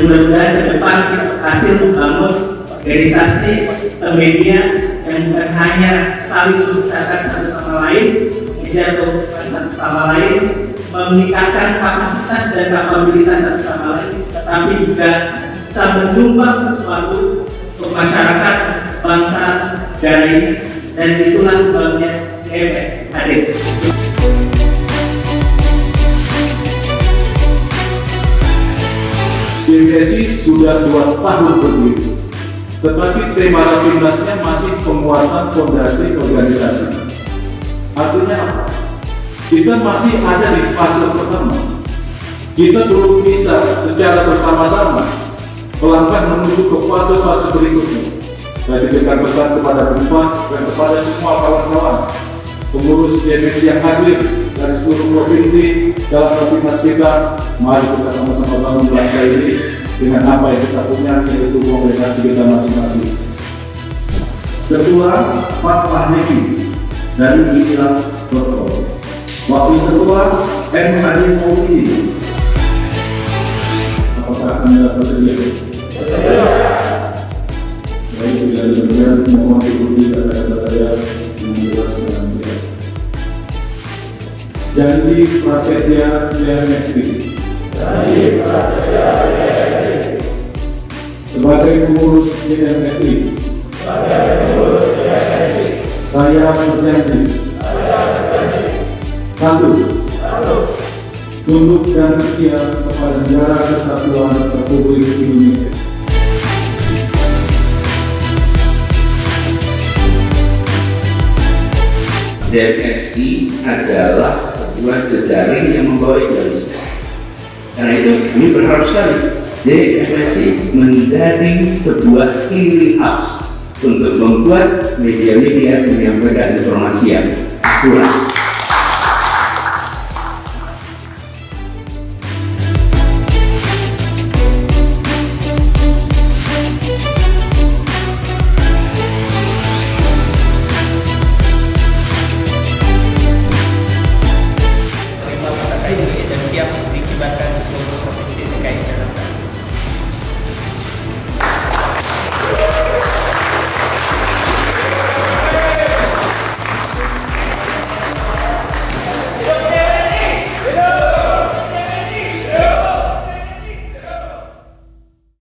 mudah-mudahan ke depan kita berhasil membangun organisasi media yang bukan hanya saling berusaha satu sama lain, mengejar kebutuhan satu sama lain, meningkatkan kapasitas dan kapabilitas satu sama lain, tetapi juga bisa menyumbang sesuatu untuk masyarakat, bangsa, negara ini, dan itulah sebabnya GMS hadir. GMSI sudah 2 tahun berdiri, tetapi tema Rapimnasnya masih penguatan fondasi organisasi. Artinya apa? Kita masih ada di fase pertama. Kita belum bisa secara bersama-sama melangkah menuju ke fase-fase berikutnya. Saya titipkan pesan kepada Bapak dan kepada semua kawan-kawan pengurus GMSI yang hadir dari seluruh provinsi dalam Rapimnas kita. Mari kita sama-sama bangun bangsa ini dengan apa yang kita punya, yaitu organisasi kita masing-masing. Ketua Pak Mahdi dari Istilah Protokol, Wakil Ketua M. Hadim Maudi. Apakah Anda bersedia? Baik, bila demikian mohon ikuti kata-kata saya dengan jelas dan jelas. Janji prasetya GMSI. Sebagai pengurus GMSI, saya berjanji: 1. Tunduk dan setia kepada Negara Kesatuan Republik Indonesia. GMSI adalah sebuah jejaring yang membawa idealisme. Karena itu kami berharap sekali GMSI menjadi sebuah clearing house untuk membuat media-media menyampaikan informasi yang akurat,